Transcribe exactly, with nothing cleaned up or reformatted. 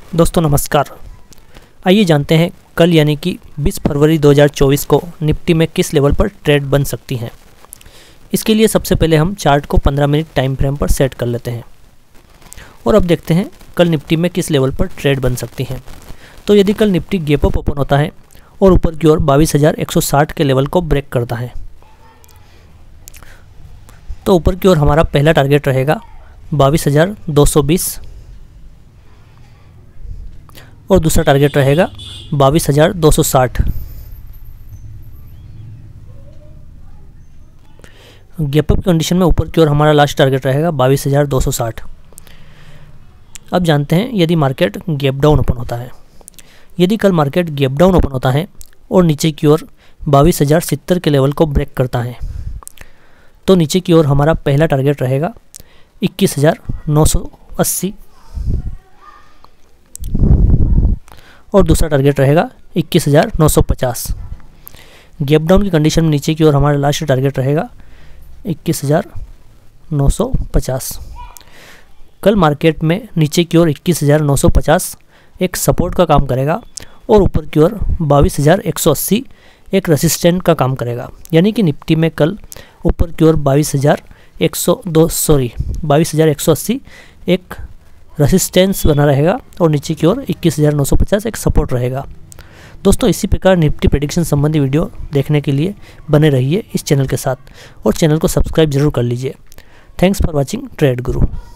दोस्तों नमस्कार। आइए जानते हैं कल यानी कि बीस फरवरी दो हज़ार चौबीस को निफ्टी में किस लेवल पर ट्रेड बन सकती हैं। इसके लिए सबसे पहले हम चार्ट को पंद्रह मिनट टाइम फ्रेम पर सेट कर लेते हैं और अब देखते हैं कल निफ्टी में किस लेवल पर ट्रेड बन सकती हैं। तो यदि कल निफ्टी गैप अप ओपन होता है और ऊपर की ओर बाईस हज़ार एक सौ साठ के लेवल को ब्रेक करता है तो ऊपर की ओर हमारा पहला टारगेट रहेगा बाईस हज़ार दो सौ बीस और दूसरा टारगेट रहेगा बाईस हज़ार दो सौ साठ। गैप अप कंडीशन में ऊपर की ओर हमारा लास्ट टारगेट रहेगा बाईस हज़ार दो सौ साठ। अब जानते हैं यदि मार्केट गैप डाउन ओपन होता है। यदि कल मार्केट गैप डाउन ओपन होता है और नीचे की ओर बाईस हज़ार सत्तर के लेवल को ब्रेक करता है तो नीचे की ओर हमारा पहला टारगेट रहेगा इक्कीस हज़ार नौ सौ अस्सी और दूसरा टारगेट रहेगा इक्कीस हज़ार नौ सौ पचास। गैप डाउन की कंडीशन में नीचे की ओर हमारा लास्ट टारगेट रहेगा इक्कीस हज़ार नौ सौ पचास। कल मार्केट में नीचे की ओर इक्कीस हज़ार नौ सौ पचास एक सपोर्ट का काम करेगा और ऊपर की ओर बाईस हज़ार एक सौ अस्सी एक रेसिस्टेंट का काम करेगा। यानी कि निफ्टी में कल ऊपर की ओर बाईस हज़ार एक सौ दो सॉरी बाईस हज़ार एक सौ अस्सी एक रेसिस्टेंस बना रहेगा और नीचे की ओर इक्कीस हज़ार नौ सौ पचास एक सपोर्ट रहेगा। दोस्तों इसी प्रकार निफ्टी प्रेडिक्शन संबंधी वीडियो देखने के लिए बने रहिए इस चैनल के साथ और चैनल को सब्सक्राइब जरूर कर लीजिए। Thanks for watching trade Guru.